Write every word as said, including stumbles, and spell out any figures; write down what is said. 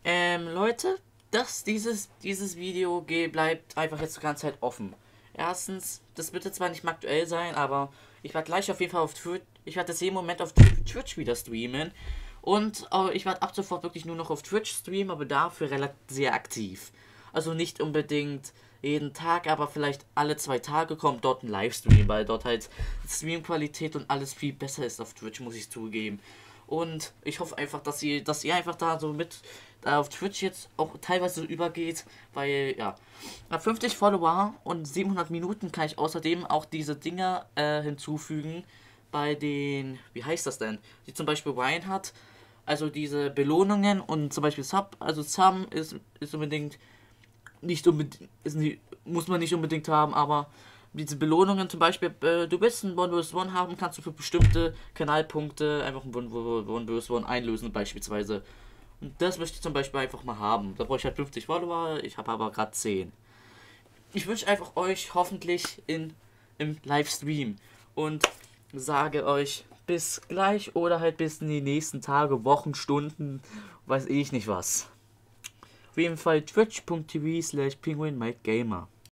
Ähm, Leute, das, dieses, dieses Video ge- bleibt einfach jetzt die ganze Zeit offen. Erstens, das wird jetzt zwar nicht mehr aktuell sein, aber ich werde gleich auf jeden Fall auf Twitch, ich werde das jeden Moment auf Tw- Twitch wieder streamen. Und äh, ich werde ab sofort wirklich nur noch auf Twitch streamen, aber dafür relativ sehr aktiv. Also nicht unbedingt jeden Tag, aber vielleicht alle zwei Tage kommt dort ein Livestream, weil dort halt Streamqualität und alles viel besser ist auf Twitch, muss ich zugeben. Und ich hoffe einfach, dass ihr, dass ihr einfach da so mit da auf Twitch jetzt auch teilweise so übergeht, weil ja, ab fünfzig Follower und siebenhundert Minuten kann ich außerdem auch diese Dinger äh, hinzufügen bei den, wie heißt das denn, die zum Beispiel Ryan hat, also diese Belohnungen und zum Beispiel Sub, also Sub ist, ist unbedingt nicht unbedingt, ist nicht, muss man nicht unbedingt haben, aber diese Belohnungen zum Beispiel, äh, du willst ein One vs One haben, kannst du für bestimmte Kanalpunkte einfach ein One vs One einlösen beispielsweise. Und das möchte ich zum Beispiel einfach mal haben. Da brauche ich halt fünfzig Follower, ich habe aber gerade zehn. Ich wünsche einfach euch hoffentlich in, im Livestream und sage euch bis gleich oder halt bis in die nächsten Tage, Wochen, Stunden, weiß ich nicht was. Auf jeden Fall twitch.tv slash penguinmikegamer.